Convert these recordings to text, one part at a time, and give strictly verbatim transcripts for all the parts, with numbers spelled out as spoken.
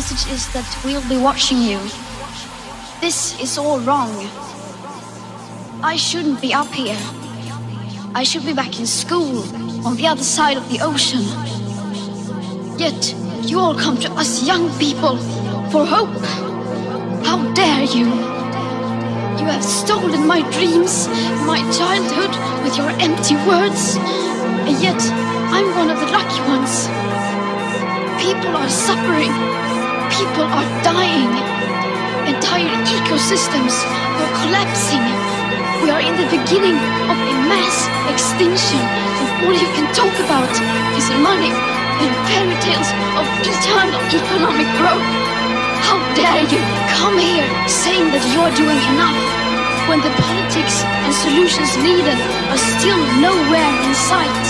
message is that we'll be watching you. This is all wrong. I shouldn't be up here. I should be back in school, on the other side of the ocean. Yet, you all come to us young people for hope. How dare you? You have stolen my dreams, my childhood, with your empty words. And yet, I'm one of the lucky ones. People are suffering. People are dying. Entire ecosystems are collapsing. We are in the beginning of a mass extinction, and all you can talk about is money and fairy tales of eternal economic growth. How dare you come here saying that you're doing enough, when the politics and solutions needed are still nowhere in sight?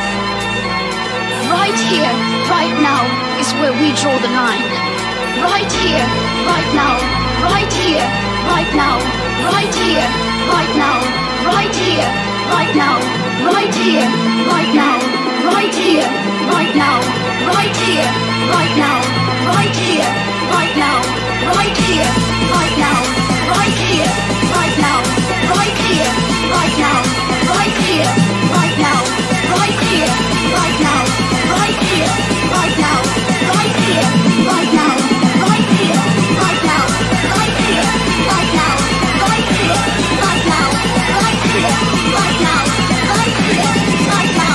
Right here, right now, is where we draw the line. Right here, right now, right here, right now, right here, right now, right here, right now, right here, right now, right here, right now, right here, right now, right here, right now, right here, right now, right here, right now, right here, right now, right here, right now, right here, right now, right here, right now, right here, right now, right here, right now, right here, right now, right here, right now, right here, right now, right here, right now.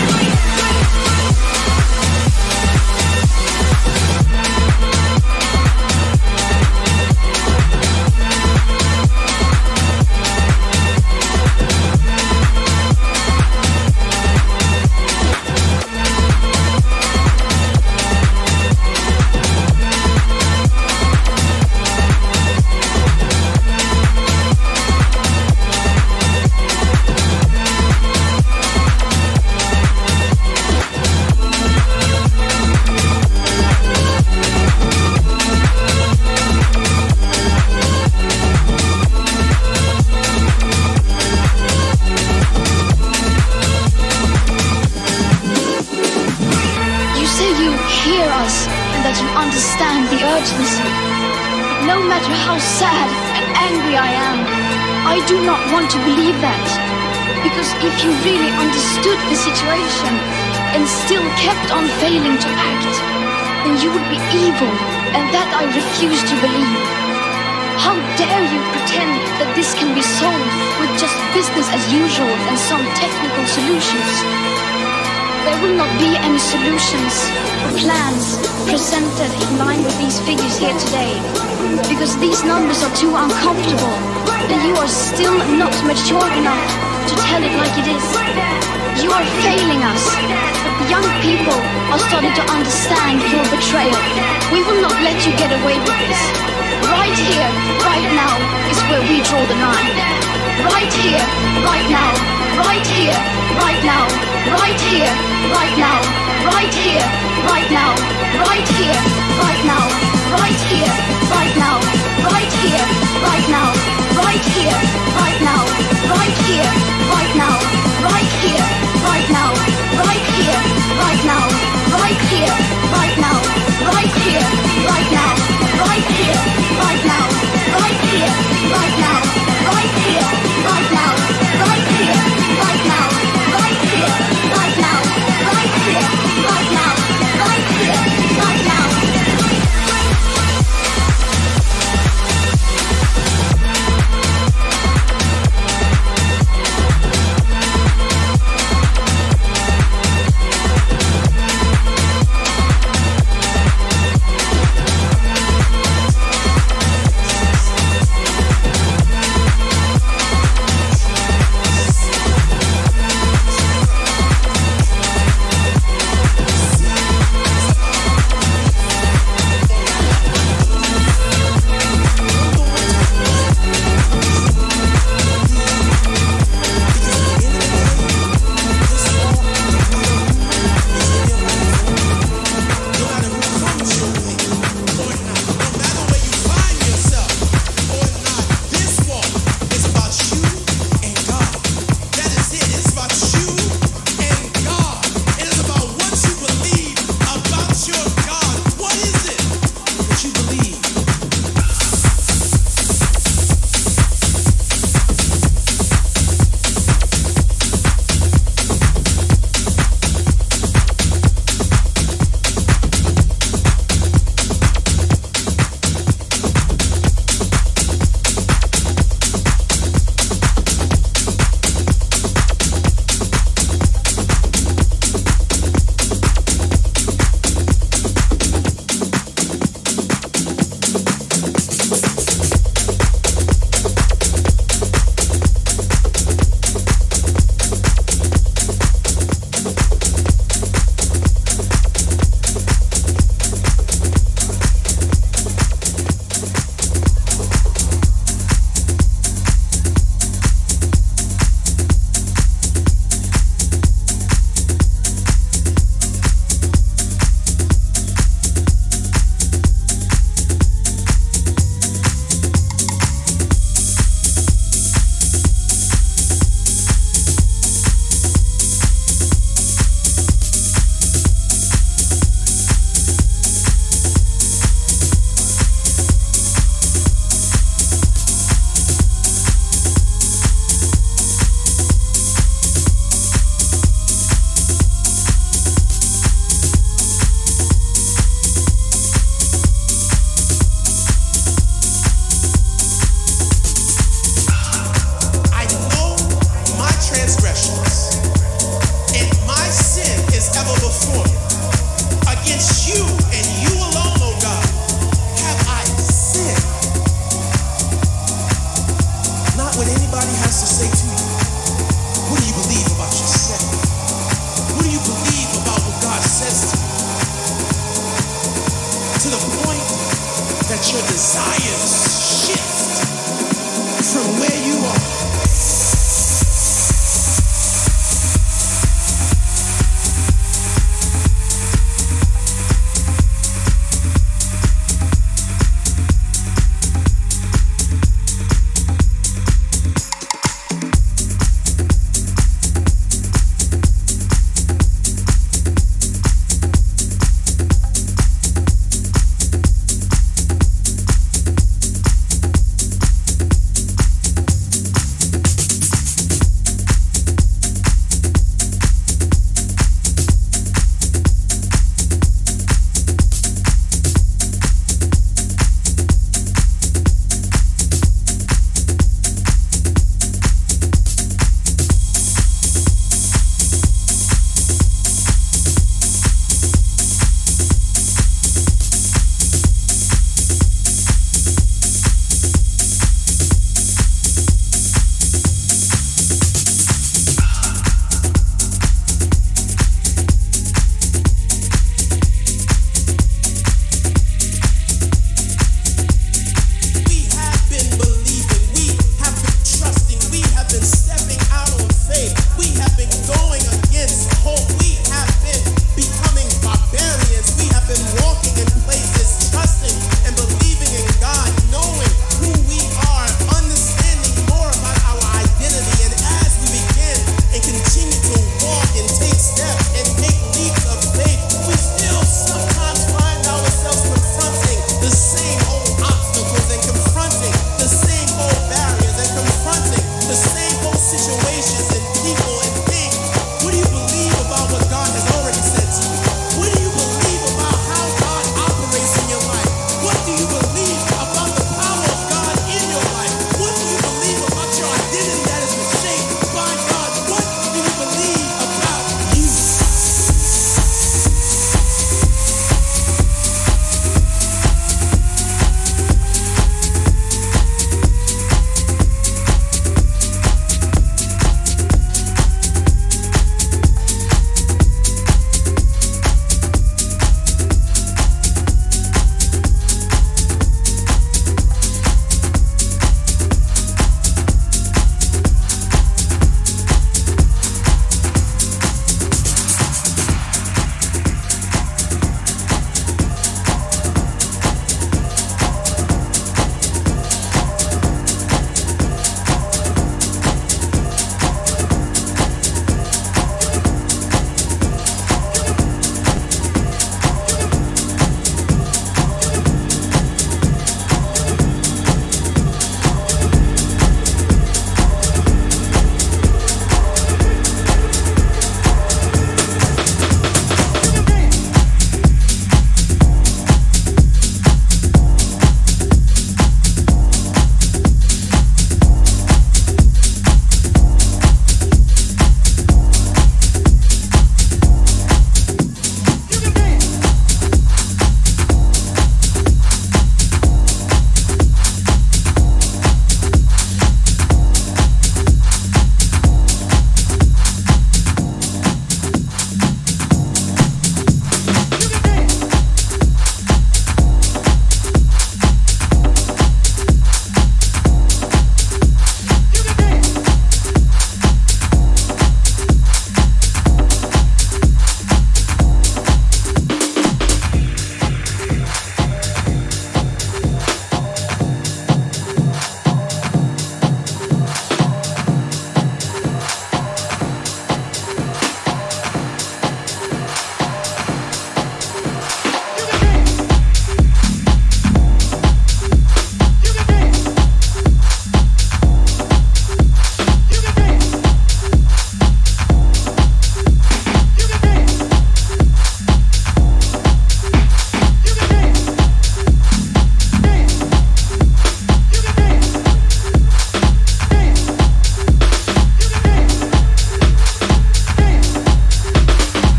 No matter how sad and angry I am, I do not want to believe that. Because if you really understood the situation and still kept on failing to act, then you would be evil, and that I refuse to believe. How dare you pretend that this can be solved with just business as usual and some technical solutions? There will not be any solutions or plans presented in line with these figures here today, because these numbers are too uncomfortable, and you are still not mature enough to tell it like it is. You are failing us, but the young people are starting to understand your betrayal. We will not let you get away with this. Right here, right now, is where we draw the line. Right here, right now, right here, right now, right here, right now, right here, right now, right here, right now, right here, right now, right here, right now, right here, right now, right here, right now, right here, right now, right here, right now, right here, right now, right here, right now, right here, right now, right here, right now, right here, right now, right here, right now, right here, right now, right here, right now, right here, right now. say to you, what do you believe about yourself? What do you believe about what God says to you? To the point that your desires shift from where you are.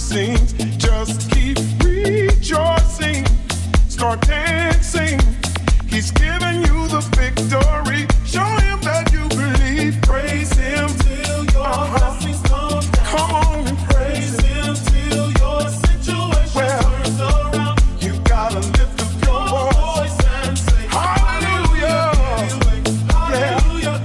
sings. Just keep rejoicing. Start dancing. He's giving you the victory. Show him that you believe. Praise him till your uh-huh. blessings come down. Come on and praise him till your situation well, turns around. You gotta lift up your voice and say hallelujah. Hallelujah.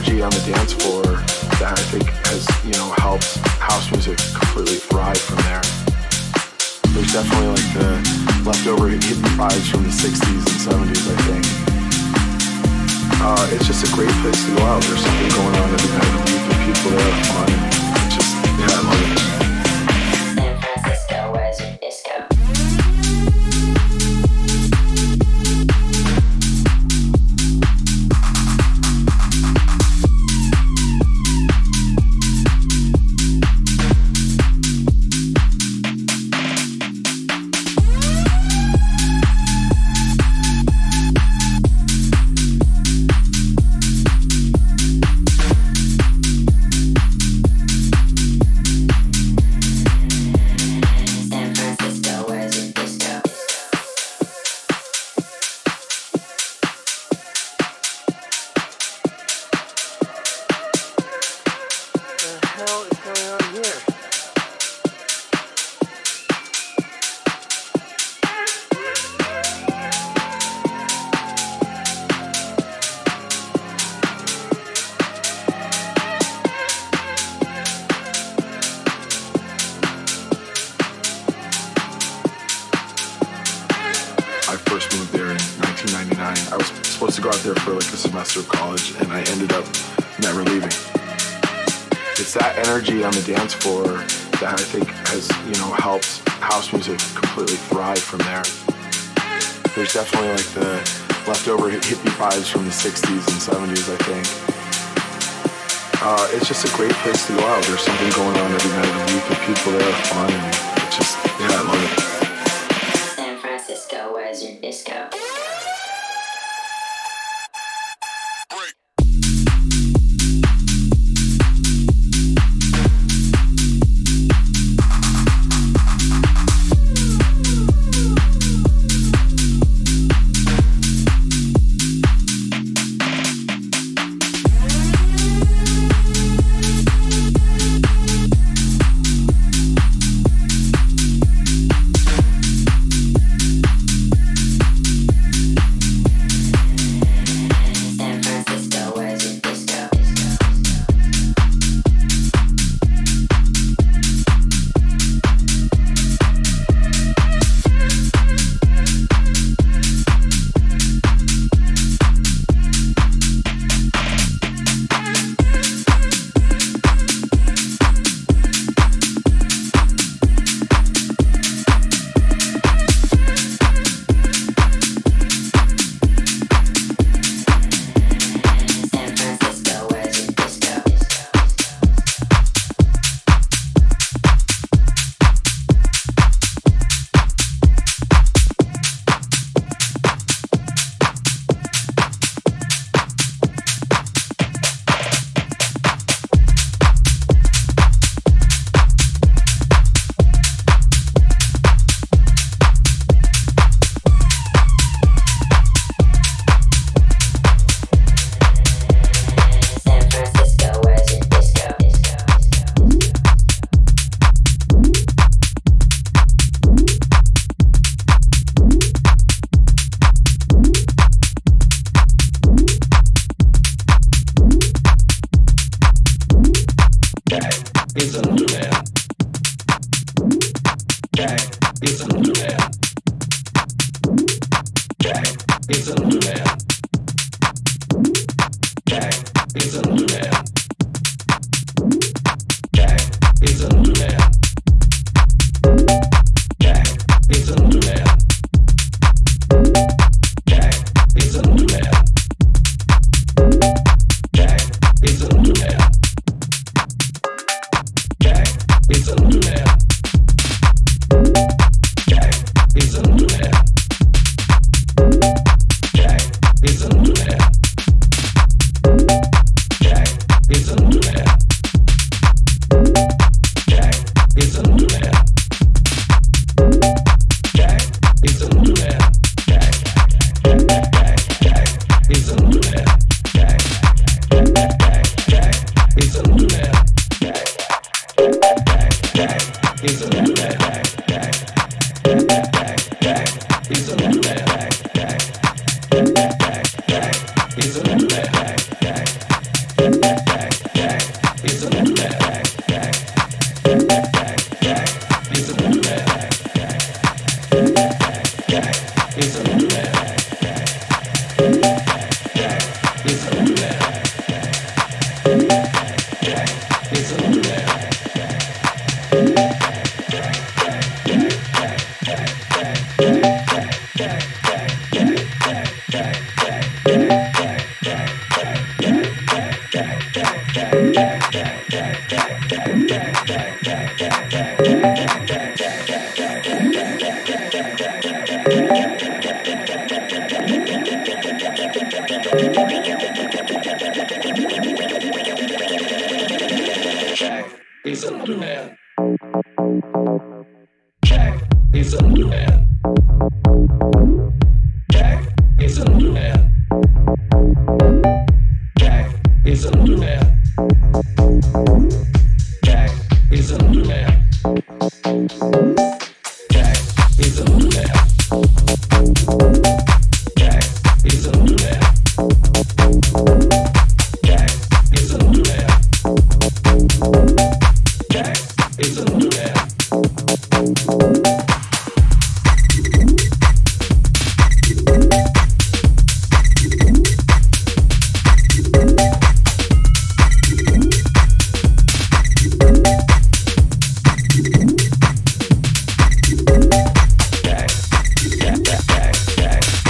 energy on the dance floor that I think has, you know, helped house music completely thrive from there. There's definitely like the leftover hippie vibes from the sixties and seventies, I think. Uh, it's just a great place to go out. There's something going on every night of the week, and people there are fun. It's just, yeah, I love it. San Francisco, where's your disco? Of college, and I ended up never leaving. It's that energy on the dance floor that I think has, you know, helped house music completely thrive from there. There's definitely like the leftover hippie vibes from the sixties and seventies, I think. Uh, it's just a great place to go out. There's something going on every night of the week, and people there are fun, and it's just, yeah, I love it. San Francisco, where's your disco? Jack, Jack, Jack, Jack.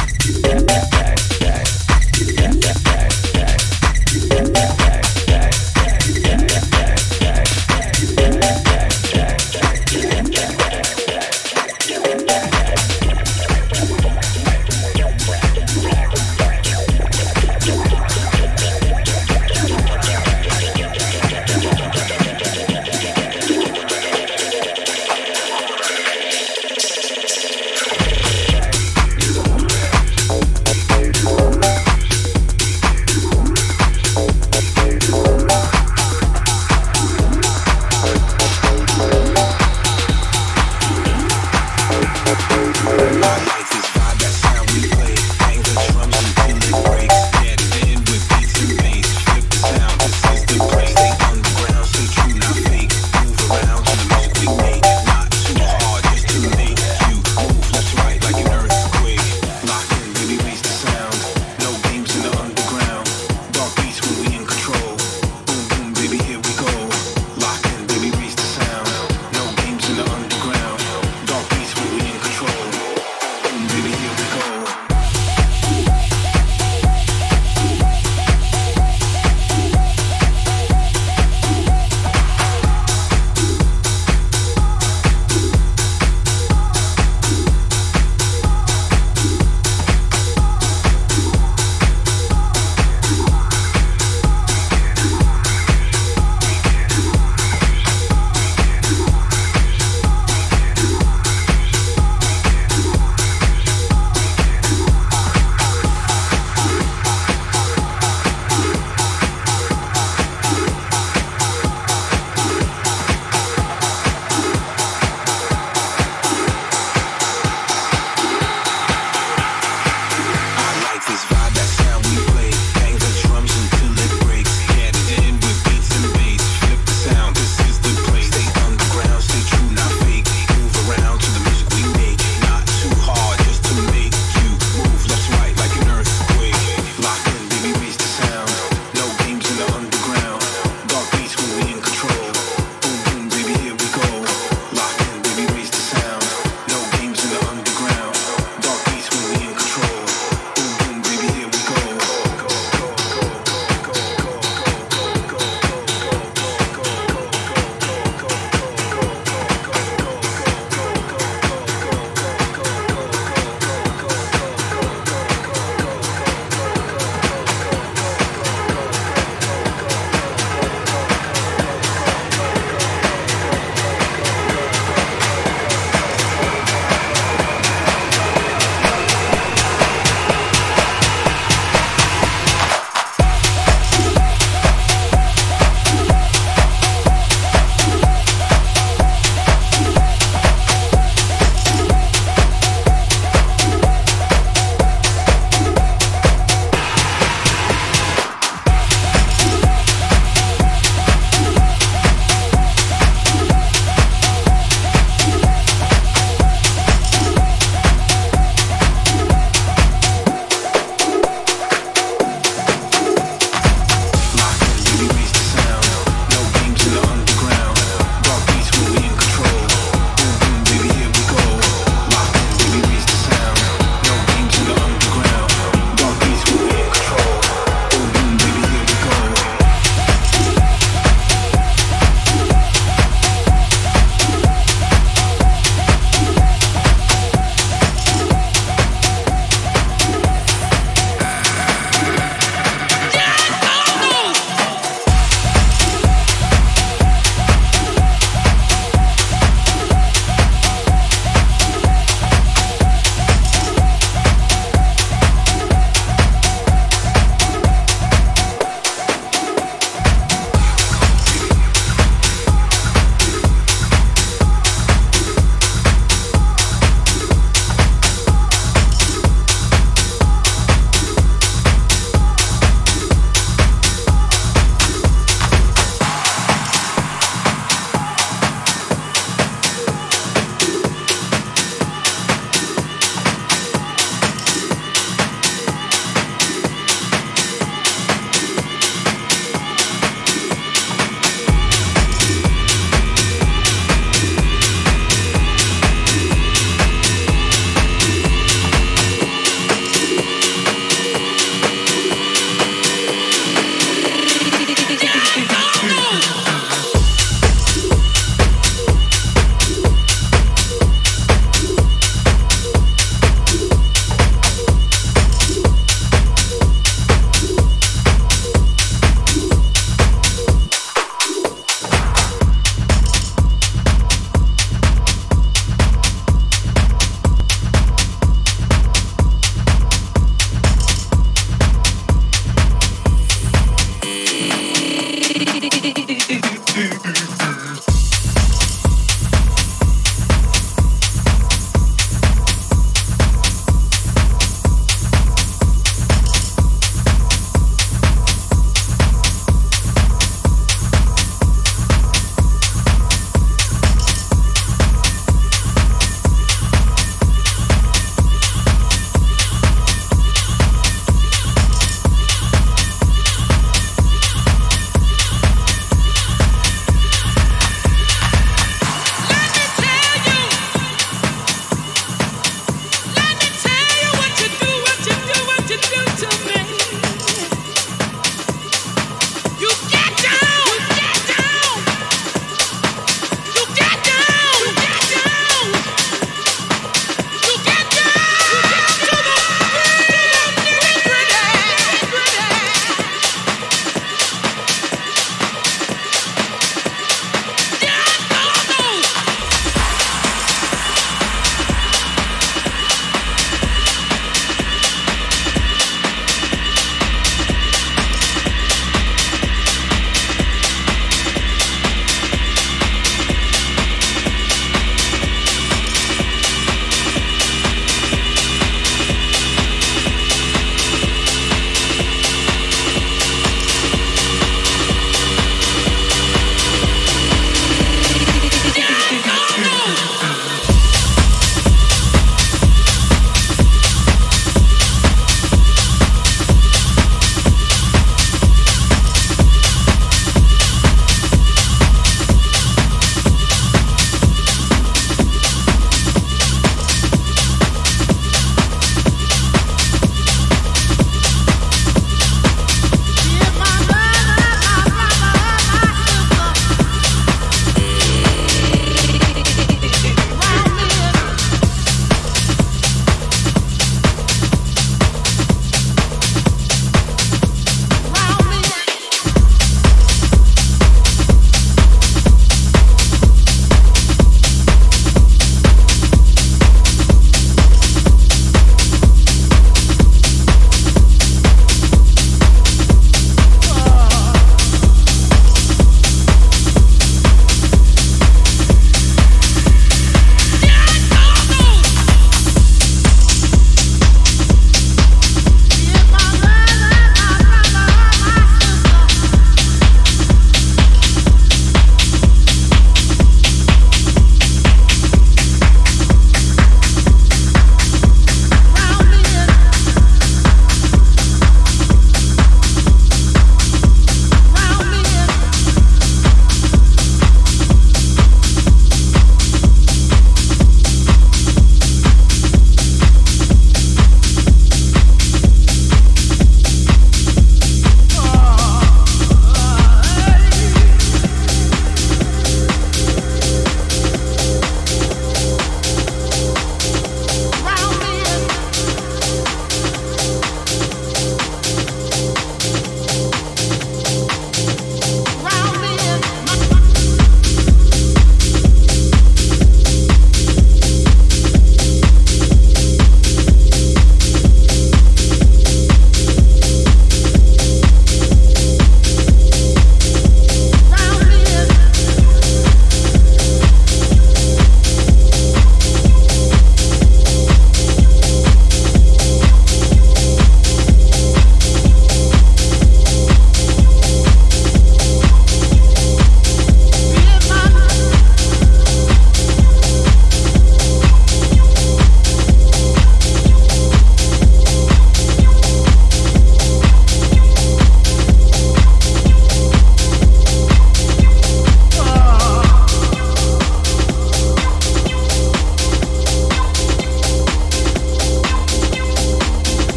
do do do do.